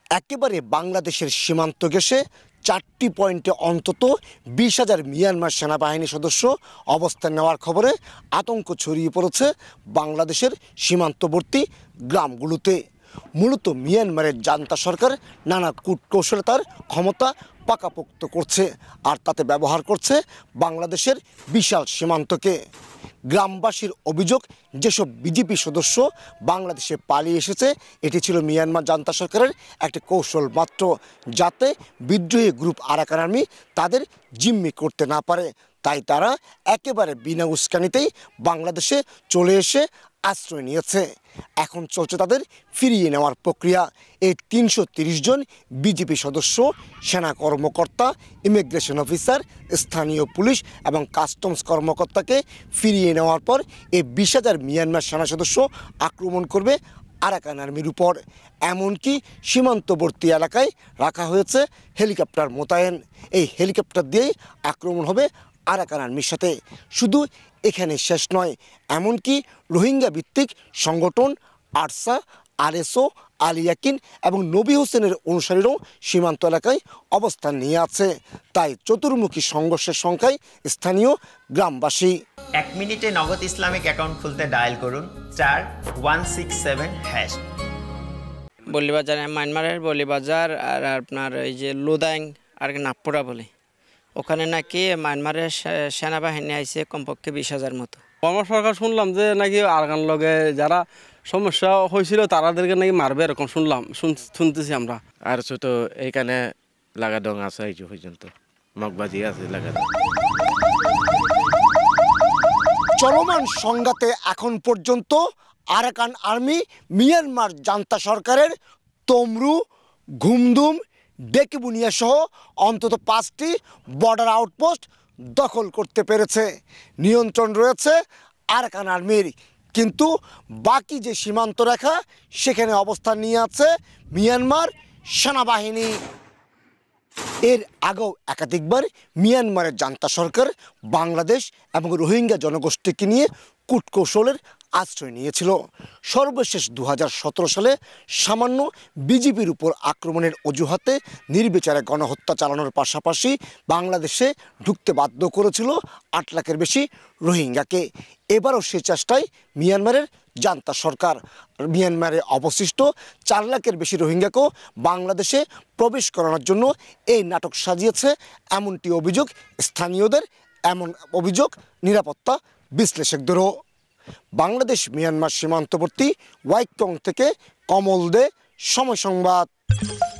একেবারে বাংলাদেশের সীমান্ত ঘেঁষে 4টি পয়েন্টে অন্তত 20,000 মিয়ানমার সেনাবাহিনী সদস্য অবস্থান নেওয়ার খবরে আতঙ্ক ছড়িয়ে পড়েছে বাংলাদেশের সীমান্তবর্তী গ্রামগুলোতে। মূলত মিয়ানমারের জান্তা সরকার নানা কূটকৌশলে তার ক্ষমতা পাকাপোক্ত করছে, আর তাতে ব্যবহার করছে বাংলাদেশের বিশাল সীমান্তকে। গ্রামবাসীর অভিযোগ, যেসব বিজেপি সদস্য বাংলাদেশে পালিয়ে এসেছে এটি ছিল মিয়ানমার জান্তা সরকারের একটি কৌশল মাত্র, যাতে বিদ্রোহী গ্রুপ আরাকান আর্মি তাদের জিম্মি করতে না পারে। তাই তারা একেবারে বিনা উস্কানিতেই বাংলাদেশে চলে এসে আশ্রয় নিয়েছে। এখন চলছে তাদের ফিরিয়ে নেওয়ার প্রক্রিয়া। এই 330 জন বিজেপি সদস্য, সেনা কর্মকর্তা, ইমিগ্রেশন অফিসার, স্থানীয় পুলিশ এবং কাস্টমস কর্মকর্তাকে ফিরিয়ে নেওয়ার পর এই 20,000 মিয়ানমার সেনা সদস্য আক্রমণ করবে আরাকান আর্মির উপর। এমনকি সীমান্তবর্তী এলাকায় রাখা হয়েছে হেলিকপ্টার মোতায়েন। এই হেলিকপ্টার দিয়েই আক্রমণ হবে আরাকান আর্মির সাথে। শুধু এখানে শেষ নয়, এমনকি রোহিঙ্গা ভিত্তিক সংগঠন আরসা, আরএসও, আলিয়াকিন এবং নবী হোসেনের অনুসারীরাও সীমান্ত এলাকায় অবস্থান নিয়ে আছে। তাই চতুর্মুখী সংঘর্ষের সংখ্যায় স্থানীয় গ্রামবাসী। 1 মিনিটে নগদ ইসলামিক অ্যাকাউন্ট খুলতে ডায়াল করুন *167#। বলিবাজার, মায়ানমারের বলিবাজার আর আপনার এই যে লোদাং আর নাগপুরা বলে, ওখানে নাকি মায়ানমারের সেনাবাহিনী আইছে কমপক্ষে 20,000 মতো। আমার সরকার শুনলাম যে নাকি আরাকান লগে যারা সমস্যা হয়েছিল তাদেরকে নাকি মারবে, এরকম শুনতেছি আমরা। আর তো এইখানে লাগাডং আছে, এই পর্যন্ত মগবাজি আছে লাগাডং। চলমান সংঘাতে এখন পর্যন্ত আরাকান আর্মি মিয়ানমার জান্তা সরকারের তমরু, ঘুমদুম, ডেকিবুনিয়া সহ অন্তত 5টি বর্ডার আউটপোস্ট দখল করতে পেরেছে। নিয়ন্ত্রণ রয়েছে আরাকান আর্মির, কিন্তু বাকি যে সীমান্ত রেখা সেখানে অবস্থান নিয়ে আছে মিয়ানমার সেনাবাহিনী। এর আগেও একাধিকবার মিয়ানমারের জান্তা সরকার বাংলাদেশ এবং রোহিঙ্গা জনগোষ্ঠীকে নিয়ে কূটকৌশলের আশ্রয় নিয়েছিল। সর্বশেষ 2017 সালে সামান্য বিজিবির উপর আক্রমণের অজুহাতে নির্বিচারে গণহত্যা চালানোর পাশাপাশি বাংলাদেশে ঢুকতে বাধ্য করেছিল 8 লাখের বেশি রোহিঙ্গাকে। এবারও সে চেষ্টায় মিয়ানমারের জান্তা সরকার। মিয়ানমারে অবশিষ্ট 4 লাখের বেশি রোহিঙ্গাকেও বাংলাদেশে প্রবেশ করানোর জন্য এই নাটক সাজিয়েছে, এমনটি অভিযোগ স্থানীয়দের, এমন অভিযোগ নিরাপত্তা বিশ্লেষকদেরও। বাংলাদেশ মিয়ানমার সীমান্তবর্তী ওয়াইকং থেকে কমল দে, সময় সংবাদ।